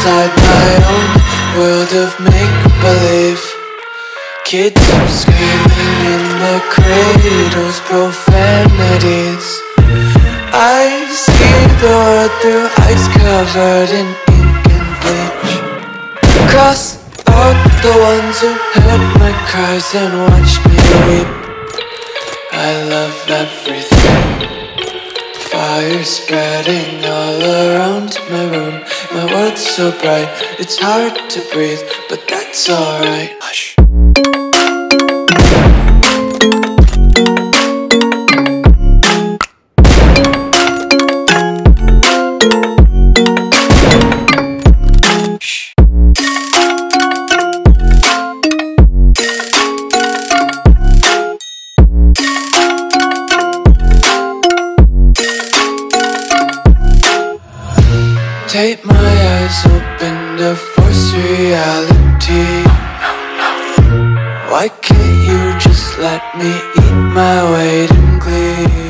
inside my own world of make-believe. Kids screaming in their cradles, profanities. I see the world through ice covered in ink and bleach. Cross out the ones who heard my cries and watched me weep. I love everything. Fire spreading all around my room. My world's so bright, it's hard to breathe, but that's alright. Hush. Take my eyes open to force reality. Why can't you just let me eat my weight in glee?